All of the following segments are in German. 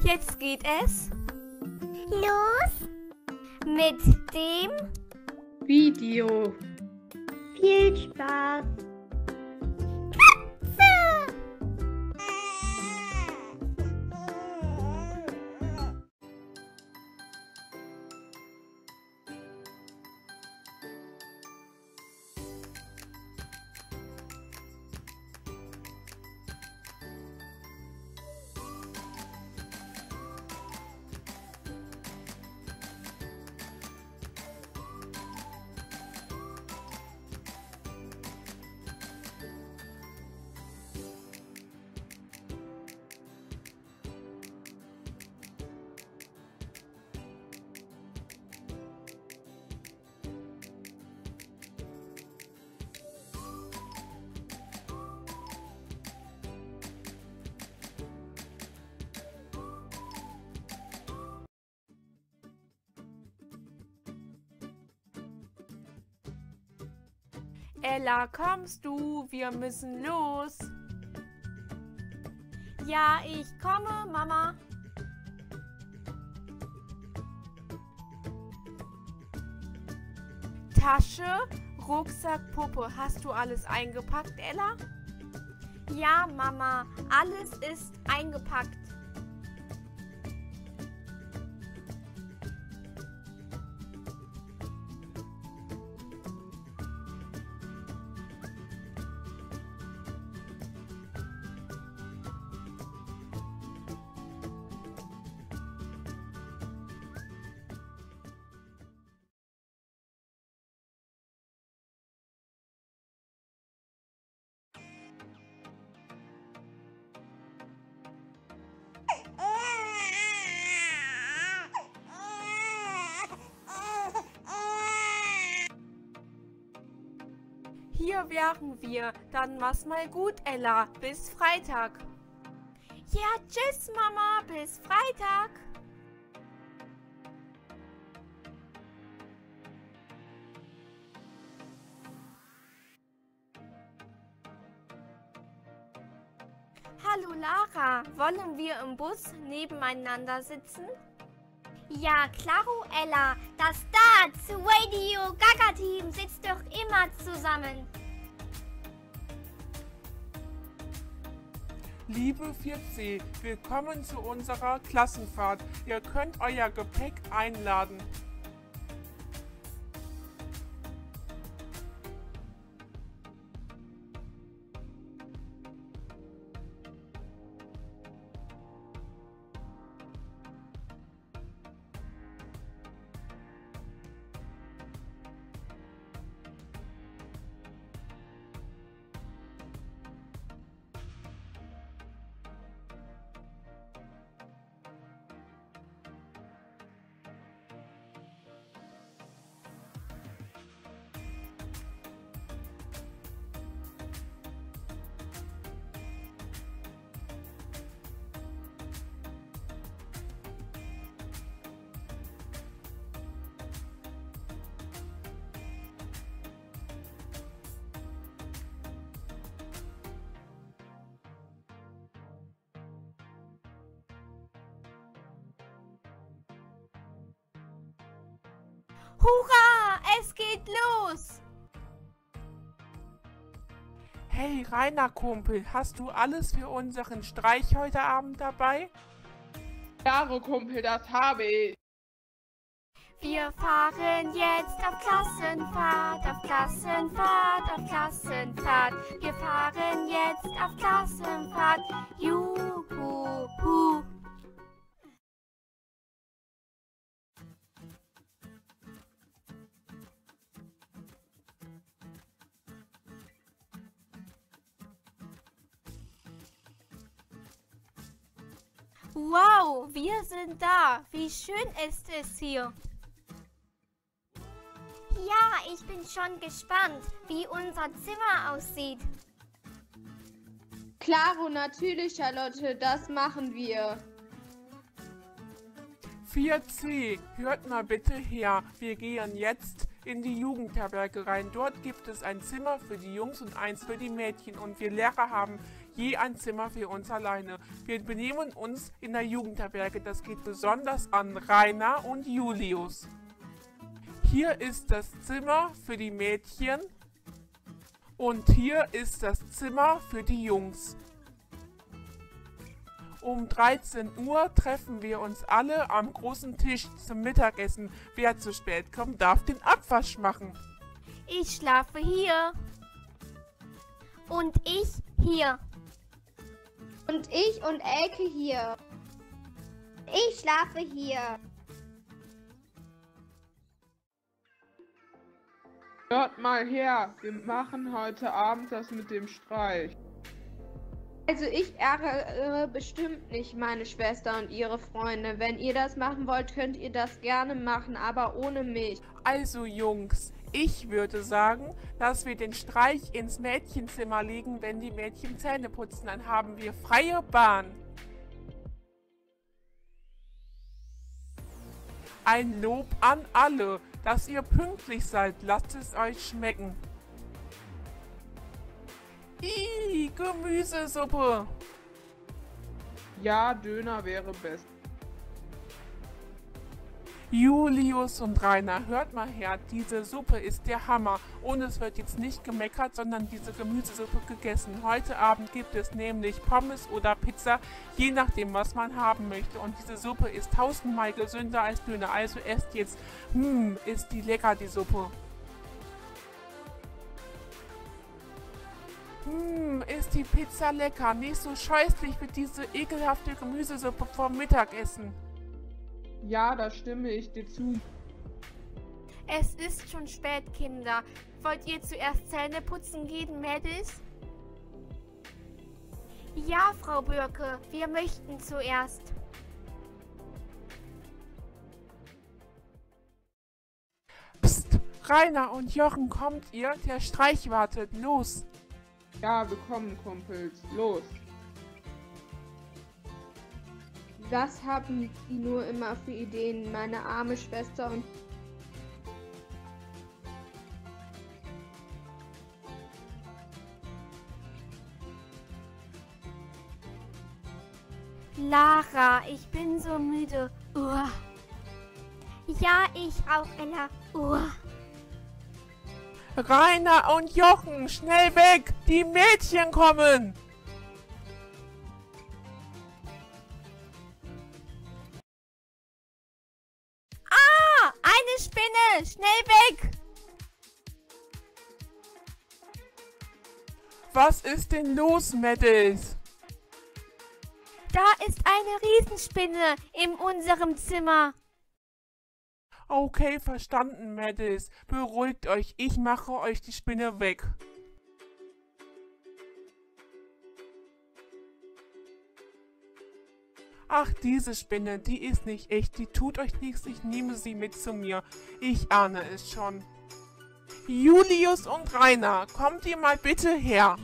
Jetzt geht es los mit dem Video. Viel Spaß. Ella, kommst du? Wir müssen los. Ja, ich komme, Mama. Tasche, Rucksack, Puppe. Hast du alles eingepackt, Ella? Ja, Mama, alles ist eingepackt. Hier wären wir. Dann mach's mal gut, Ella. Bis Freitag. Ja, tschüss, Mama, bis Freitag. Hallo Lara, wollen wir im Bus nebeneinander sitzen? Ja, klaro, Ella. Das Darts Radio Gaga Team sitzt doch immer zusammen. Liebe 4C, willkommen zu unserer Klassenfahrt. Ihr könnt euer Gepäck einladen. Hurra, es geht los! Hey Rainer Kumpel, hast du alles für unseren Streich heute Abend dabei? Klaro, Kumpel, das habe ich. Wir fahren jetzt auf Klassenfahrt, auf Klassenfahrt, auf Klassenfahrt. Wir fahren jetzt auf Klassenfahrt. Juhu, hu. Wow, wir sind da. Wie schön ist es hier. Ja, ich bin schon gespannt, wie unser Zimmer aussieht. Klaro, natürlich, Charlotte, das machen wir. 4C, hört mal bitte her. Wir gehen jetzt in die Jugendherberge rein. Dort gibt es ein Zimmer für die Jungs und eins für die Mädchen. Und wir Lehrer haben je ein Zimmer für uns alleine. Wir benehmen uns in der Jugendherberge. Das geht besonders an Rainer und Julius. Hier ist das Zimmer für die Mädchen und hier ist das Zimmer für die Jungs. Um 13 Uhr treffen wir uns alle am großen Tisch zum Mittagessen. Wer zu spät kommt, darf den Abwasch machen. Ich schlafe hier. Und ich hier. Und ich und Elke hier. Ich schlafe hier. Hört mal her, wir machen heute Abend das mit dem Streich. Also ich ärgere bestimmt nicht meine Schwester und ihre Freunde. Wenn ihr das machen wollt, könnt ihr das gerne machen, aber ohne mich. Also Jungs, ich würde sagen, dass wir den Streich ins Mädchenzimmer legen, wenn die Mädchen Zähne putzen. Dann haben wir freie Bahn. Ein Lob an alle, dass ihr pünktlich seid. Lasst es euch schmecken. Ih, Gemüsesuppe. Ja, Döner wäre best. Julius und Rainer, hört mal her, diese Suppe ist der Hammer. Und es wird jetzt nicht gemeckert, sondern diese Gemüsesuppe gegessen. Heute Abend gibt es nämlich Pommes oder Pizza, je nachdem, was man haben möchte. Und diese Suppe ist tausendmal gesünder als Döner. Also esst jetzt. Ist die lecker, die Suppe. Ist die Pizza lecker. Nicht so scheußlich wie diese ekelhafte Gemüsesuppe vorm Mittagessen. Ja, da stimme ich dir zu. Es ist schon spät, Kinder. Wollt ihr zuerst Zähne putzen gehen, Mädels? Ja, Frau Birke, wir möchten zuerst. Psst, Rainer und Jochen, kommt ihr? Der Streich wartet. Los! Ja, wir kommen, Kumpels. Los. Was haben die nur immer für Ideen, meine arme Schwester und... Lara, ich bin so müde. Uah. Ja, ich auch, Ella. Uah. Rainer und Jochen, schnell weg! Die Mädchen kommen! Ah, eine Spinne! Schnell weg! Was ist denn los, Mädels? Da ist eine Riesenspinne in unserem Zimmer. Okay, verstanden, Mädels. Beruhigt euch, ich mache euch die Spinne weg. Ach, diese Spinne, die ist nicht echt, die tut euch nichts, ich nehme sie mit zu mir. Ich ahne es schon. Julius und Rainer, kommt ihr mal bitte her.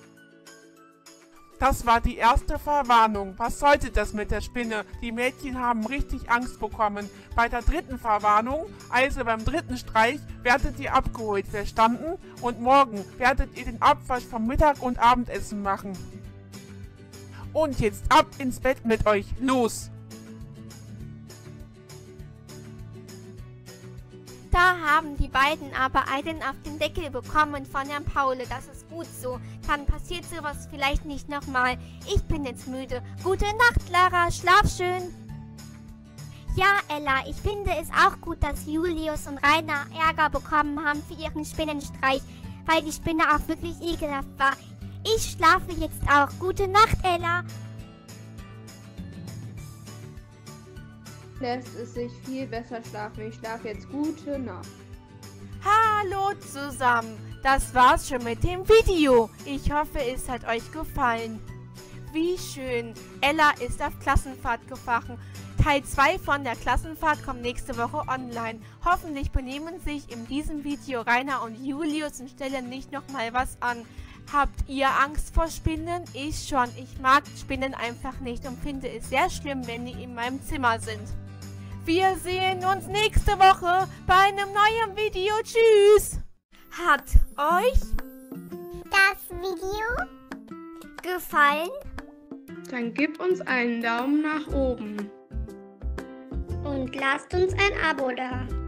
Das war die erste Verwarnung. Was sollte das mit der Spinne? Die Mädchen haben richtig Angst bekommen. Bei der dritten Verwarnung, also beim dritten Streich, werdet ihr abgeholt, verstanden? Und morgen werdet ihr den Abwasch vom Mittag- und Abendessen machen. Und jetzt ab ins Bett mit euch. Los! Da haben die beiden aber einen auf den Deckel bekommen von Herrn Paule. Das ist gut so. Dann passiert sowas vielleicht nicht nochmal. Ich bin jetzt müde. Gute Nacht, Lara. Schlaf schön. Ja, Ella, ich finde es auch gut, dass Julius und Rainer Ärger bekommen haben für ihren Spinnenstreich, weil die Spinne auch wirklich ekelhaft war. Ich schlafe jetzt auch. Gute Nacht, Ella. Lässt es sich viel besser schlafen. Ich schlafe jetzt gute Nacht. Hallo zusammen, das war's schon mit dem Video. Ich hoffe, es hat euch gefallen. Wie schön, Ella ist auf Klassenfahrt gefahren. Teil 2 von der Klassenfahrt kommt nächste Woche online. Hoffentlich benehmen sich in diesem Video Rainer und Julius und stellen nicht nochmal was an. Habt ihr Angst vor Spinnen? Ich schon. Ich mag Spinnen einfach nicht und finde es sehr schlimm, wenn die in meinem Zimmer sind. Wir sehen uns nächste Woche bei einem neuen Video. Tschüss! Hat euch das Video gefallen? Dann gib uns einen Daumen nach oben. Und lasst uns ein Abo da.